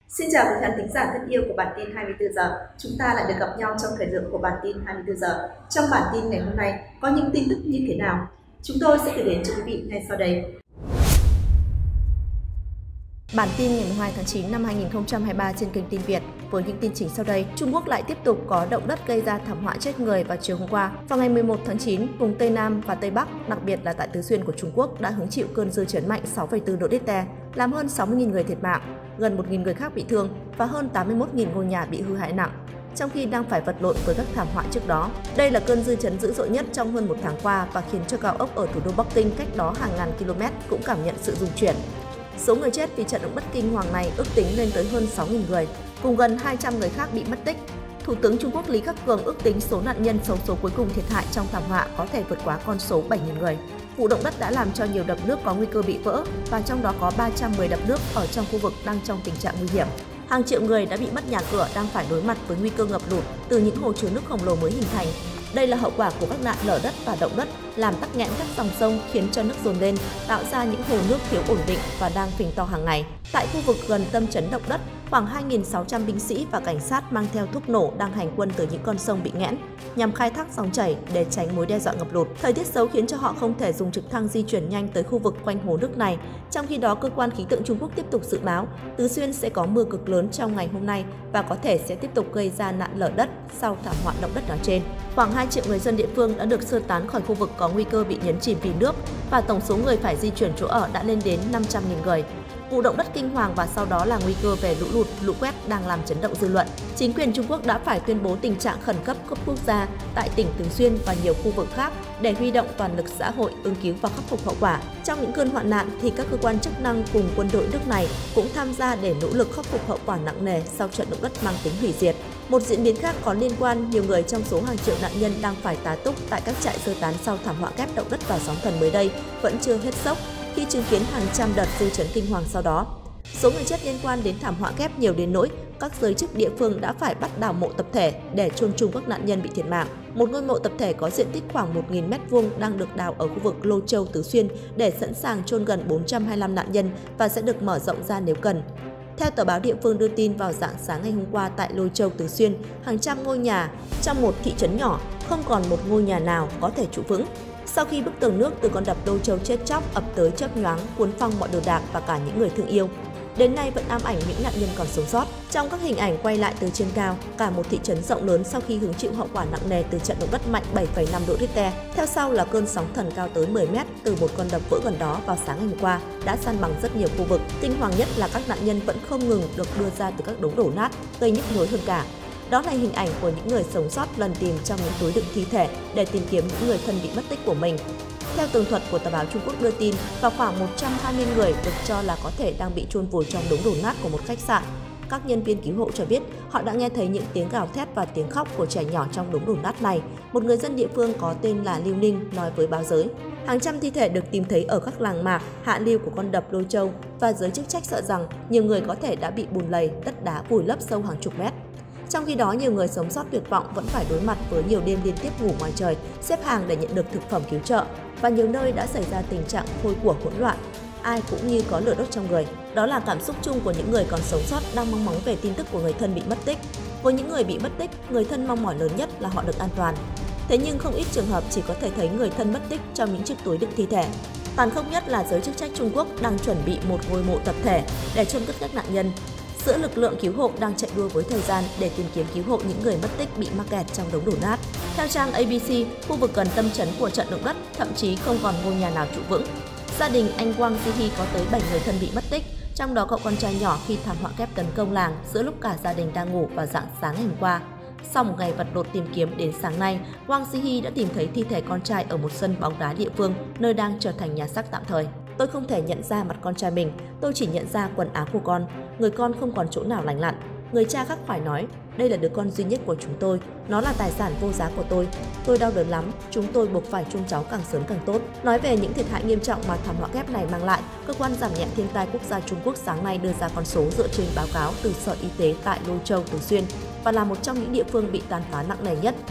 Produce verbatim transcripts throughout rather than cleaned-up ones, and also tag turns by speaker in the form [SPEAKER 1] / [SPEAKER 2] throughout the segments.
[SPEAKER 1] Xin chào quý khán thính giả thân yêu của bản tin hai mươi tư giờ. Chúng ta lại được gặp nhau trong thời lượng của bản tin hai mươi tư giờ. Trong bản tin ngày hôm nay có những tin tức như thế nào? Chúng tôi sẽ gửi đến cho quý vị ngay sau đây.
[SPEAKER 2] Bản tin ngày mười hai tháng chín năm hai nghìn không trăm hai mươi ba trên kênh Tin Việt với những tin chính sau đây. Trung Quốc lại tiếp tục có động đất gây ra thảm họa chết người vào chiều hôm qua. Vào ngày mười một tháng chín, vùng Tây Nam và Tây Bắc, đặc biệt là tại Tứ Xuyên của Trung Quốc đã hứng chịu cơn dư chấn mạnh sáu phẩy bốn độ Richter, làm hơn sáu mươi nghìn người thiệt mạng, gần một nghìn người khác bị thương và hơn tám mươi mốt nghìn ngôi nhà bị hư hại nặng. Trong khi đang phải vật lộn với các thảm họa trước đó, đây là cơn dư chấn dữ dội nhất trong hơn một tháng qua và khiến cho cao ốc ở thủ đô Bắc Kinh cách đó hàng ngàn km cũng cảm nhận sự rung chuyển. Số người chết vì trận động đất kinh hoàng này ước tính lên tới hơn sáu nghìn người, cùng gần hai trăm người khác bị mất tích. Thủ tướng Trung Quốc Lý Khắc Cường ước tính số nạn nhân xấu số cuối cùng thiệt hại trong thảm họa có thể vượt quá con số bảy nghìn người. Vụ động đất đã làm cho nhiều đập nước có nguy cơ bị vỡ và trong đó có ba trăm mười đập nước ở trong khu vực đang trong tình trạng nguy hiểm. Hàng triệu người đã bị mất nhà cửa, đang phải đối mặt với nguy cơ ngập lụt từ những hồ chứa nước khổng lồ mới hình thành. Đây là hậu quả của các nạn lở đất và động đất, làm tắc nghẽn các dòng sông khiến cho nước dồn lên, tạo ra những hồ nước thiếu ổn định và đang phình to hàng ngày. Tại khu vực gần tâm chấn động đất, khoảng hai nghìn sáu trăm binh sĩ và cảnh sát mang theo thuốc nổ đang hành quân từ những con sông bị nghẽn nhằm khai thác dòng chảy để tránh mối đe dọa ngập lụt. Thời tiết xấu khiến cho họ không thể dùng trực thăng di chuyển nhanh tới khu vực quanh hồ nước này. Trong khi đó, cơ quan khí tượng Trung Quốc tiếp tục dự báo Tứ Xuyên sẽ có mưa cực lớn trong ngày hôm nay và có thể sẽ tiếp tục gây ra nạn lở đất sau thảm họa động đất nói trên. Khoảng hai triệu người dân địa phương đã được sơ tán khỏi khu vực có nguy cơ bị nhấn chìm vì nước và tổng số người phải di chuyển chỗ ở đã lên đến năm trăm nghìn người. Vụ động đất kinh hoàng và sau đó là nguy cơ về lũ lụt, lũ quét đang làm chấn động dư luận. Chính quyền Trung Quốc đã phải tuyên bố tình trạng khẩn cấp cấp quốc gia tại tỉnh Tứ Xuyên và nhiều khu vực khác để huy động toàn lực xã hội ứng cứu và khắc phục hậu quả. Trong những cơn hoạn nạn thì các cơ quan chức năng cùng quân đội nước này cũng tham gia để nỗ lực khắc phục hậu quả nặng nề sau trận động đất mang tính hủy diệt. Một diễn biến khác có liên quan, nhiều người trong số hàng triệu nạn nhân đang phải tá túc tại các trại sơ tán sau thảm họa kép động đất và sóng thần mới đây vẫn chưa hết sốc khi chứng kiến hàng trăm đợt dư chấn kinh hoàng sau đó. Số người chết liên quan đến thảm họa kép nhiều đến nỗi các giới chức địa phương đã phải bắt đào mộ tập thể để chôn chung các nạn nhân bị thiệt mạng. Một ngôi mộ tập thể có diện tích khoảng một nghìn mét vuông đang được đào ở khu vực Lô Châu, Tứ Xuyên để sẵn sàng chôn gần bốn trăm hai mươi lăm nạn nhân và sẽ được mở rộng ra nếu cần. Theo tờ báo địa phương đưa tin, vào rạng sáng ngày hôm qua tại Lô Châu, Tứ Xuyên, hàng trăm ngôi nhà trong một thị trấn nhỏ không còn một ngôi nhà nào có thể trụ vững. Sau khi bức tường nước từ con đập Lô Châu chết chóc ập tới chớp nhoáng, cuốn phăng mọi đồ đạc và cả những người thương yêu. Đến nay vẫn ám ảnh những nạn nhân còn sống sót. Trong các hình ảnh quay lại từ trên cao, cả một thị trấn rộng lớn sau khi hứng chịu hậu quả nặng nề từ trận động đất mạnh bảy phẩy năm độ Richter. Theo sau là cơn sóng thần cao tới mười mét từ một con đập vỡ gần đó vào sáng ngày hôm qua đã san bằng rất nhiều khu vực. Kinh hoàng nhất là các nạn nhân vẫn không ngừng được đưa ra từ các đống đổ nát, gây nhức nhối hơn cả. Đó là hình ảnh của những người sống sót lần tìm trong những túi đựng thi thể để tìm kiếm những người thân bị mất tích của mình. Theo tường thuật của tờ báo Trung Quốc đưa tin, vào khoảng một trăm hai mươi người được cho là có thể đang bị chôn vùi trong đống đổ nát của một khách sạn. Các nhân viên cứu hộ cho biết họ đã nghe thấy những tiếng gào thét và tiếng khóc của trẻ nhỏ trong đống đổ nát này. Một người dân địa phương có tên là Lưu Ninh nói với báo giới. Hàng trăm thi thể được tìm thấy ở các làng mạc, hạ lưu của con đập Lô Châu và giới chức trách sợ rằng nhiều người có thể đã bị bùn lầy, đất đá vùi lấp sâu hàng chục mét. Trong khi đó, nhiều người sống sót tuyệt vọng vẫn phải đối mặt với nhiều đêm liên tiếp ngủ ngoài trời, xếp hàng để nhận được thực phẩm cứu trợ và nhiều nơi đã xảy ra tình trạng hôi của hỗn loạn. Ai cũng như có lửa đốt trong người. Đó là cảm xúc chung của những người còn sống sót đang mong ngóng về tin tức của người thân bị mất tích. Với những người bị mất tích, người thân mong mỏi lớn nhất là họ được an toàn. Thế nhưng không ít trường hợp chỉ có thể thấy người thân mất tích trong những chiếc túi đựng thi thể. Tàn khốc nhất là giới chức trách Trung Quốc đang chuẩn bị một ngôi mộ tập thể để chôn cất các nạn nhân. Giữa lực lượng cứu hộ đang chạy đua với thời gian để tìm kiếm cứu hộ những người mất tích bị mắc kẹt trong đống đổ nát. Theo trang a bê xê, khu vực gần tâm chấn của trận động đất thậm chí không còn ngôi nhà nào trụ vững. Gia đình anh Wang Zihi có tới bảy người thân bị mất tích, trong đó cậu con trai nhỏ khi thảm họa kép tấn công làng giữa lúc cả gia đình đang ngủ vào rạng sáng ngày hôm qua. Sau một ngày vật lộn tìm kiếm đến sáng nay, Wang Zihi đã tìm thấy thi thể con trai ở một sân bóng đá địa phương, nơi đang trở thành nhà xác tạm thời. Tôi không thể nhận ra mặt con trai mình, tôi chỉ nhận ra quần áo của con, người con không còn chỗ nào lành lặn. Người cha khắc khoải nói, đây là đứa con duy nhất của chúng tôi, nó là tài sản vô giá của tôi. Tôi đau đớn lắm, chúng tôi buộc phải chôn cháu càng sớm càng tốt. Nói về những thiệt hại nghiêm trọng mà thảm họa kép này mang lại, cơ quan giảm nhẹ thiên tai quốc gia Trung Quốc sáng nay đưa ra con số dựa trên báo cáo từ Sở Y tế tại Lô Châu, Tứ Xuyên và là một trong những địa phương bị tàn phá nặng nề nhất.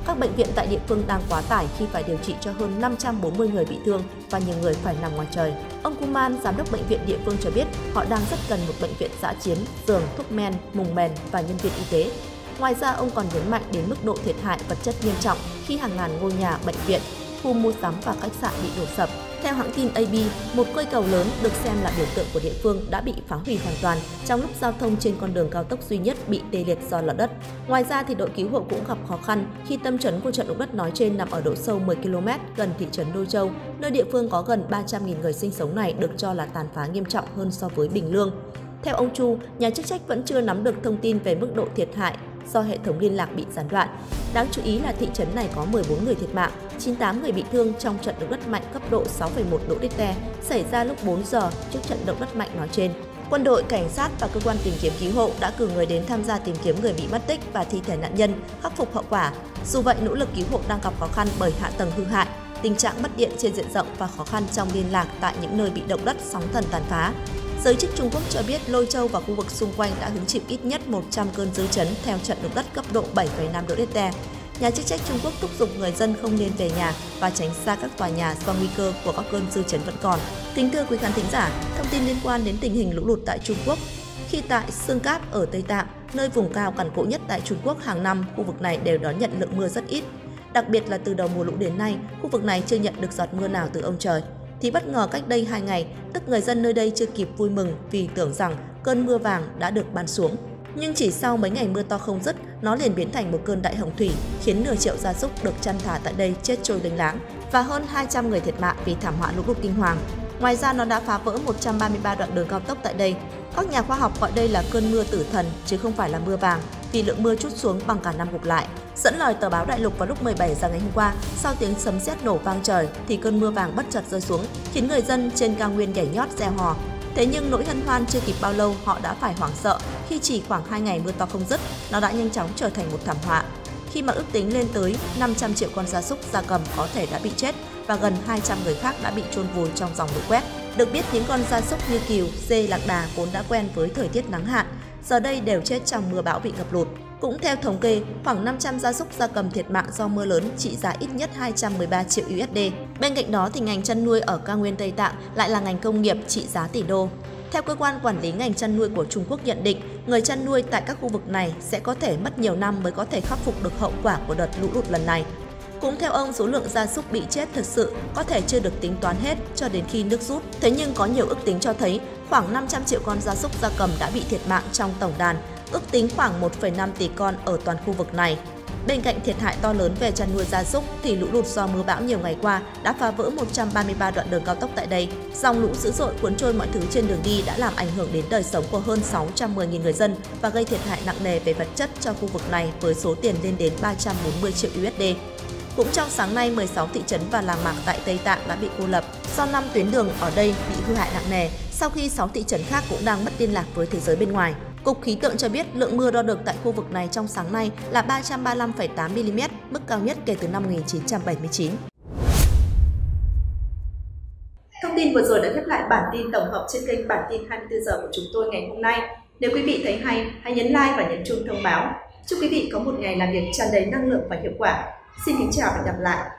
[SPEAKER 2] Các bệnh viện tại địa phương đang quá tải khi phải điều trị cho hơn năm trăm bốn mươi người bị thương và nhiều người phải nằm ngoài trời. Ông Kuman, giám đốc bệnh viện địa phương cho biết họ đang rất cần một bệnh viện dã chiến, giường, thuốc men, mùng mền và nhân viên y tế. Ngoài ra, ông còn nhấn mạnh đến mức độ thiệt hại vật chất nghiêm trọng khi hàng ngàn ngôi nhà, bệnh viện, khu mua sắm và khách sạn bị đổ sập. Theo hãng tin A B, một cây cầu lớn được xem là biểu tượng của địa phương đã bị phá hủy hoàn toàn trong lúc giao thông trên con đường cao tốc duy nhất bị tê liệt do lở đất. Ngoài ra, thì đội cứu hộ cũng gặp khó khăn khi tâm chấn của trận động đất nói trên nằm ở độ sâu mười ki lô mét gần thị trấn Đô Châu, nơi địa phương có gần ba trăm nghìn người sinh sống này được cho là tàn phá nghiêm trọng hơn so với Bình Lương. Theo ông Chu, nhà chức trách vẫn chưa nắm được thông tin về mức độ thiệt hại do hệ thống liên lạc bị gián đoạn. Đáng chú ý là thị trấn này có mười bốn người thiệt mạng, chín mươi tám người bị thương trong trận động đất mạnh cấp độ sáu phẩy một độ Richter xảy ra lúc bốn giờ trước trận động đất mạnh nói trên. Quân đội, cảnh sát và cơ quan tìm kiếm cứu hộ đã cử người đến tham gia tìm kiếm người bị mất tích và thi thể nạn nhân, khắc phục hậu quả. Dù vậy, nỗ lực cứu hộ đang gặp khó khăn bởi hạ tầng hư hại, tình trạng mất điện trên diện rộng và khó khăn trong liên lạc tại những nơi bị động đất sóng thần tàn phá. Giới chức Trung Quốc cho biết Lôi Châu và khu vực xung quanh đã hứng chịu ít nhất một trăm cơn dư chấn theo trận động đất cấp độ bảy phẩy năm độ Richter. Nhà chức trách Trung Quốc thúc giục người dân không nên về nhà và tránh xa các tòa nhà do nguy cơ của các cơn dư chấn vẫn còn. Kính thưa quý khán thính giả, thông tin liên quan đến tình hình lũ lụt tại Trung Quốc. Khi tại Xương Cáp ở Tây Tạng, nơi vùng cao cằn cỗi nhất tại Trung Quốc, hàng năm khu vực này đều đón nhận lượng mưa rất ít. Đặc biệt là từ đầu mùa lũ đến nay, khu vực này chưa nhận được giọt mưa nào từ ông trời. Thì bất ngờ cách đây hai ngày, tức người dân nơi đây chưa kịp vui mừng vì tưởng rằng cơn mưa vàng đã được ban xuống. Nhưng chỉ sau mấy ngày mưa to không dứt, nó liền biến thành một cơn đại hồng thủy, khiến nửa triệu gia súc được chăn thả tại đây chết trôi lênh láng và hơn hai trăm người thiệt mạng vì thảm họa lũ lụt kinh hoàng. Ngoài ra, nó đã phá vỡ một trăm ba mươi ba đoạn đường cao tốc tại đây. Các nhà khoa học gọi đây là cơn mưa tử thần chứ không phải là mưa vàng, vì lượng mưa trút xuống bằng cả năm gộp lại. Dẫn lời tờ báo Đại Lục vào lúc mười bảy giờ ngày hôm qua, sau tiếng sấm sét nổ vang trời thì cơn mưa vàng bất chợt rơi xuống, khiến người dân trên cao nguyên nhảy nhót reo hò. Thế nhưng nỗi hân hoan chưa kịp bao lâu, họ đã phải hoảng sợ khi chỉ khoảng hai ngày mưa to không dứt, nó đã nhanh chóng trở thành một thảm họa. Khi mà ước tính lên tới năm trăm triệu con gia súc, gia cầm có thể đã bị chết và gần hai trăm người khác đã bị chôn vùi trong dòng lũ quét. Được biết, những con gia súc như cừu, dê, lạc đà vốn đã quen với thời tiết nắng hạn, giờ đây đều chết trong mưa bão bị ngập lụt. Cũng theo thống kê, khoảng năm trăm gia súc gia cầm thiệt mạng do mưa lớn trị giá ít nhất hai trăm mười ba triệu u ét đê. Bên cạnh đó thì ngành chăn nuôi ở cao nguyên Tây Tạng lại là ngành công nghiệp trị giá tỷ đô. Theo cơ quan quản lý ngành chăn nuôi của Trung Quốc nhận định, người chăn nuôi tại các khu vực này sẽ có thể mất nhiều năm mới có thể khắc phục được hậu quả của đợt lũ lụt lần này. Cũng theo ông, số lượng gia súc bị chết thực sự có thể chưa được tính toán hết cho đến khi nước rút. Thế nhưng có nhiều ước tính cho thấy khoảng năm trăm triệu con gia súc gia cầm đã bị thiệt mạng trong tổng đàn, ước tính khoảng một phẩy năm tỷ con ở toàn khu vực này. Bên cạnh thiệt hại to lớn về chăn nuôi gia súc thì lũ lụt do mưa bão nhiều ngày qua đã phá vỡ một trăm ba mươi ba đoạn đường cao tốc tại đây. Dòng lũ dữ dội cuốn trôi mọi thứ trên đường đi đã làm ảnh hưởng đến đời sống của hơn sáu trăm mười nghìn người dân và gây thiệt hại nặng nề về vật chất cho khu vực này với số tiền lên đến ba trăm bốn mươi triệu u ét đê. Cũng trong sáng nay, mười sáu thị trấn và làng mạc tại Tây Tạng đã bị cô lập do năm tuyến đường ở đây bị hư hại nặng nề, sau khi sáu thị trấn khác cũng đang mất liên lạc với thế giới bên ngoài. Cục Khí tượng cho biết lượng mưa đo được tại khu vực này trong sáng nay là ba trăm ba mươi lăm phẩy tám mi li mét, mức cao nhất kể từ năm một nghìn chín trăm bảy mươi chín.
[SPEAKER 1] Thông tin vừa rồi đã khép lại bản tin tổng hợp trên kênh Bản tin hai mươi tư giờ của chúng tôi ngày hôm nay. Nếu quý vị thấy hay, hãy nhấn like và nhấn chuông thông báo. Chúc quý vị có một ngày làm việc tràn đầy năng lượng và hiệu quả. Xin kính chào và hẹn gặp lại.